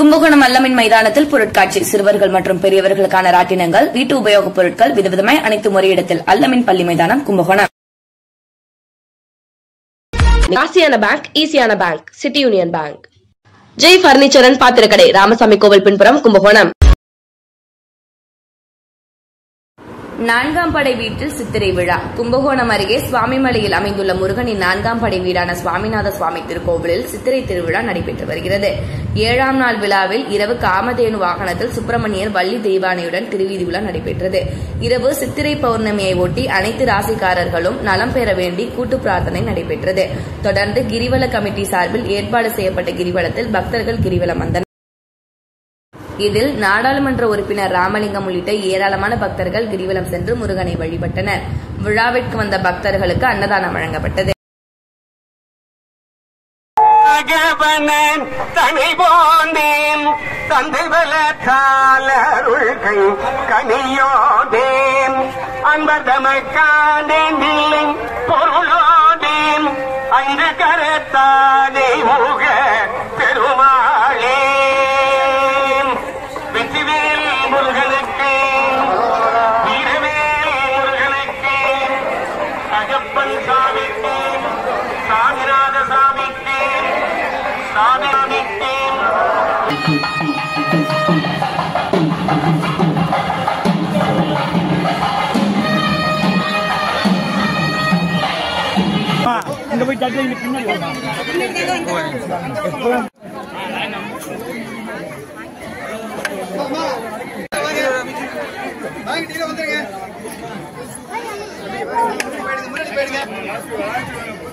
கும்பகோணம் அல்லமின் மைதானத்தில் பொருட்காட்சி. சிறுவர்கள் மற்றும் பெரியவர்களுக்கான ராட்டினங்கள், வீட்டு உபயோகப் பொருட்கள் விதவிதமாய் அனைத்து ஒரே இடத்தில். அல்லமின் பள்ளி மைதானம், கும்பகோணம். ராசியான பேங்க், ஈசியான bank, city union bank. Jai furniture and பாத்திரக்கடை, ராமசாமி கோவில் பின்புறம், கும்பகோணம். 4ஆம் படை வீட்டில் சித்திரை விழா. கும்பகோணம் அருகே சுவாமிமலையில் அமைந்துள்ள முருகனின் 4ஆம் படை வீடான சுவாமிநாத சுவாமி திருக்கோவிலில் சித்திரை திருவிழா நடைபெற்று வருகிறது. 7ஆம் நாள் விழாவில் இரவு காமதேனு வாகனத்தில் சுப்பிரமணியர் வள்ளி தெய்வானையுடன் திருவீதி விழா நடைபெற்றது. இரவு சித்திரை பௌர்ணமியை ஒட்டி அனைத்து ராசிக்காரர்களும் நலம் பெற வேண்டி கூட்டு பிரார்த்தனை நடைபெற்றது. தொடர்ந்து கிரிவல கமிட்டி சார்பில் ஏற்பாடு செய்யப்பட்ட கிரிவலத்தில் பக்தர்கள் கிரிவலம் வந்தனர். இதில் நாடாளுமன்ற உறுப்பினர் ராமலிங்கம் உள்ளிட்ட ஏராளமான பக்தர்கள் கிரிவலம் சென்று முருகனை வழிபட்டனர். விழாவிற்கு வந்த பக்தர்களுக்கு அன்னதானம் வழங்கப்பட்டது. வந்துருங்க.